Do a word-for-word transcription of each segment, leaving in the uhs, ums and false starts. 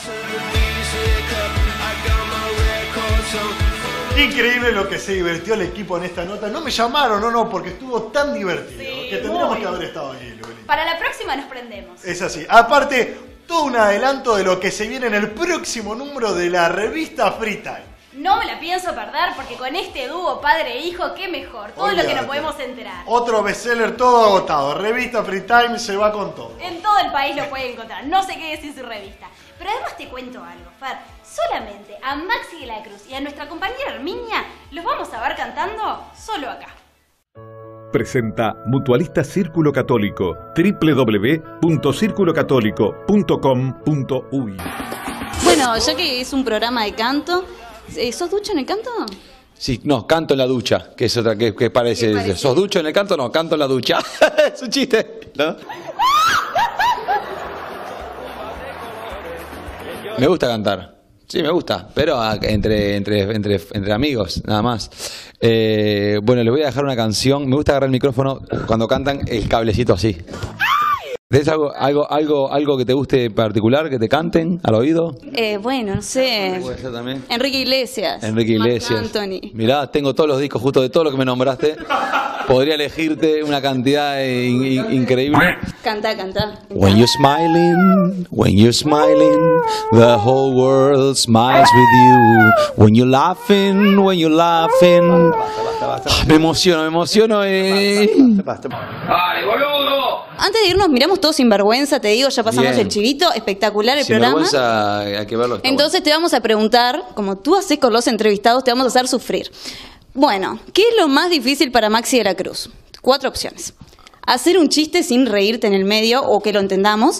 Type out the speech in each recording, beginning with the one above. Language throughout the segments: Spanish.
Increíble lo que se divirtió el equipo en esta nota. No me llamaron, no, no, porque estuvo tan divertido sí, que tendríamos muy. que haber estado allí, Luli. Para la próxima nos prendemos. Es así. Aparte, todo un adelanto de lo que se viene en el próximo número de la revista Free Time. No me la pienso perder porque con este dúo padre e hijo, qué mejor. Todo Olvídate. lo que nos podemos enterar. Otro bestseller todo agotado. Revista Free Time se va con todo. En todo el país lo pueden encontrar. No sé qué decir su revista. Pero además te cuento algo, Fer. Solamente a Maxi de la Cruz y a nuestra compañera Herminia los vamos a ver cantando solo acá. Presenta Mutualista Círculo Católico, doble u doble u doble u punto círculo católico punto com punto u y. Bueno, ya que es un programa de canto, ¿sos ducho en el canto? Sí, no, canto en la ducha, que es otra, que, que parece, parece? ¿sos ducho en el canto? No, canto en la ducha. Es un chiste, ¿no? Me gusta cantar. Sí, me gusta, pero entre, entre, entre, entre amigos, nada más. Eh, bueno, les voy a dejar una canción. Me gusta agarrar el micrófono cuando cantan el cablecito así. ¿Tienes algo, algo, algo, algo que te guste particular, que te canten al oído? Eh, bueno, no sé. ¿Puede ser también? Enrique Iglesias. Enrique Iglesias. Marc Anthony. Mirá, tengo todos los discos justo de todo lo que me nombraste. Podría elegirte una cantidad in, in, increíble. Cantá, cantá. When you're smiling, when you're smiling, the whole world smiles with you. When you're laughing, when you're laughing. Ah, me emociono, me emociono. Eh. ¡Ay, boludo! Antes de irnos, miramos todo sin vergüenza, te digo, ya pasamos Bien. el chivito, espectacular el Sin programa. vergüenza, hay que verlo. Está Entonces te vamos a preguntar, como tú haces con los entrevistados, te vamos a hacer sufrir. Bueno, ¿qué es lo más difícil para Maxi de la Cruz? Cuatro opciones. Hacer un chiste sin reírte en el medio o que lo entendamos.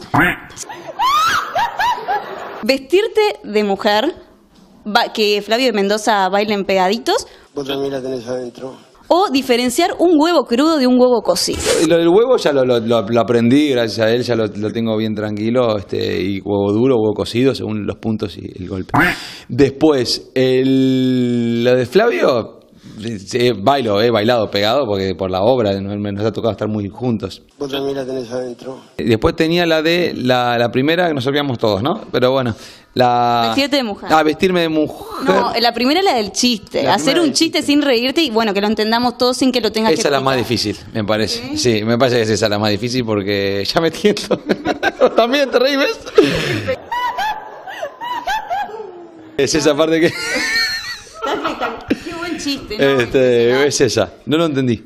Vestirte de mujer, ba- que Flavio de Mendoza bailen pegaditos. Vos también la tenés adentro. O diferenciar un huevo crudo de un huevo cocido. Y lo del huevo ya lo, lo, lo, lo aprendí, gracias a él, ya lo, lo tengo bien tranquilo. Este, y huevo duro, huevo cocido, según los puntos y el golpe. Después, el, lo de Flavio, sí, bailo, he bailado pegado porque por la obra nos, nos ha tocado estar muy juntos. Vos también la tenés adentro. Después tenía la de la, la primera, que nos olvidamos todos, ¿no? Pero bueno, la... Vestirte de mujer. Ah, vestirme de mujer. No, la primera es la del chiste. La Hacer primera un del chiste chiste. sin reírte y bueno, que lo entendamos todos sin que lo tengas que Esa es la más explicar. difícil, me parece. ¿Sí? me parece que es esa la más difícil porque ya me entiendo. También te reí, ¿ves? Es esa parte que... Está espectacular. Qué buen chiste, ¿no? Este, es esa, no lo entendí.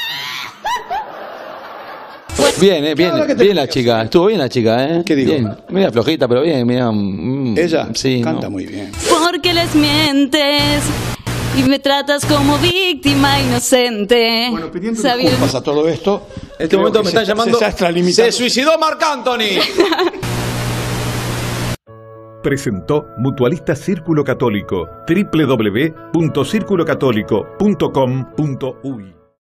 Bien, eh, bien, bien la chica, estuvo bien la chica, ¿eh? ¿Qué dijo? Bien, media flojita, pero bien, mira. Mm, Ella sí, canta no. muy bien. Porque les mientes y me tratas como víctima inocente. Bueno, pidiendo Sabiendo- disculpas a todo esto. En este creo momento que me se- están llamando. Se, está extralimitando. ¡Se suicidó Marc Anthony! Presentó Mutualista Círculo Católico, doble u doble u doble u punto círculo católico punto com punto u y.